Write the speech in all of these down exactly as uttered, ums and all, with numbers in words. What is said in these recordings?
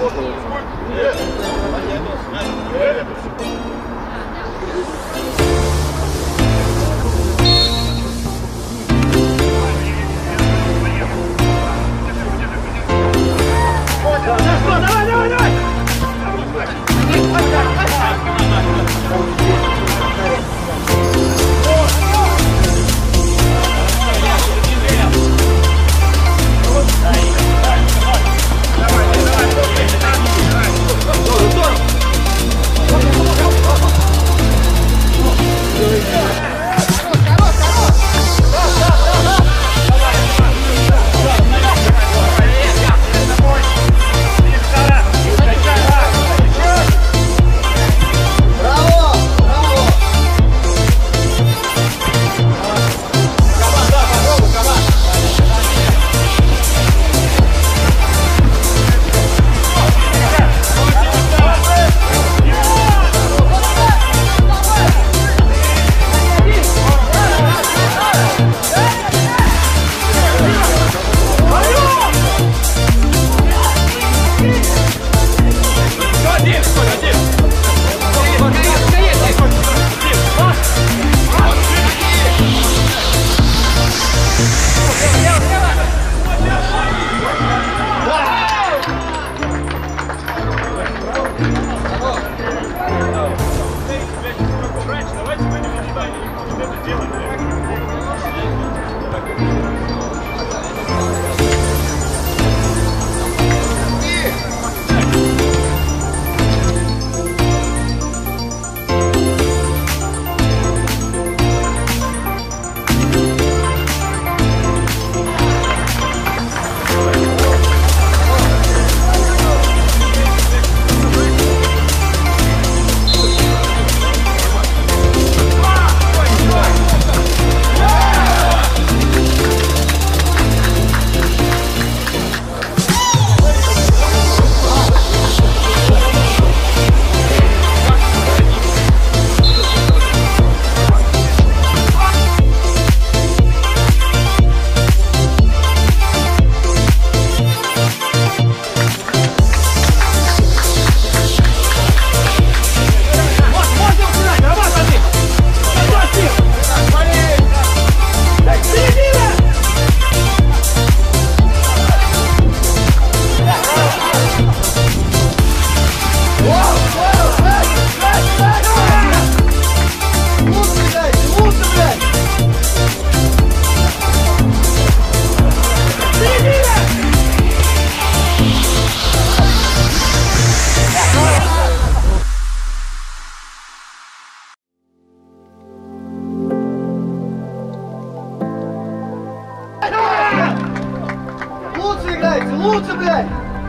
Лучше, блядь!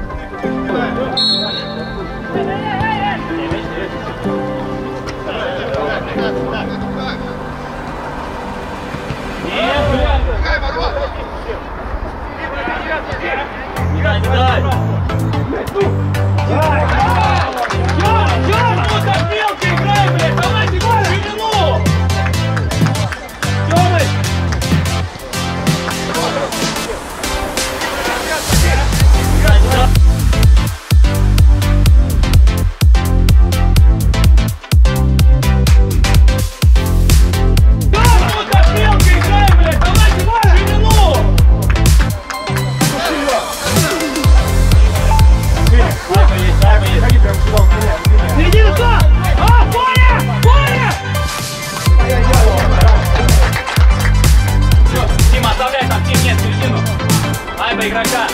Игрока.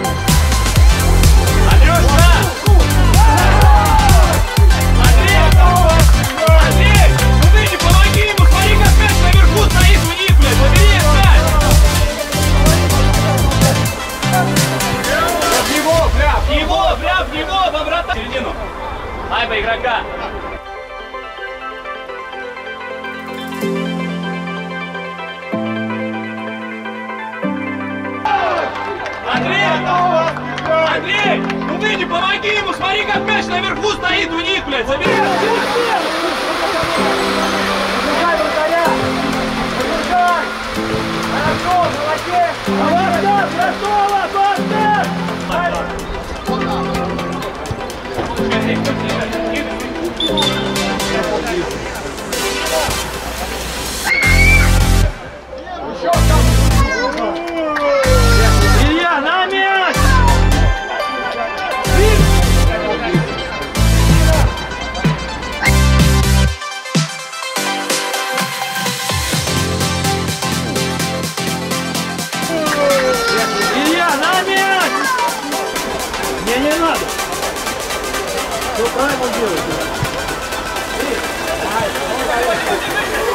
Андрюшка! Андрей! Андрей! Ну ты не помоги ему, смотри, как мяч наверху стоит у них, блядь! Забери мяч! В него, бля! В него, бля, в него, во врата! В середину! Айба игрока! Андрей! Андрей! Ну ты не помоги ему, смотри, как мяч наверху стоит у них, блядь! Забери! Забирай вратаря! Забирай! Хорошо, молодец! Молодец! Готово! Молодец! Все правильно делаете.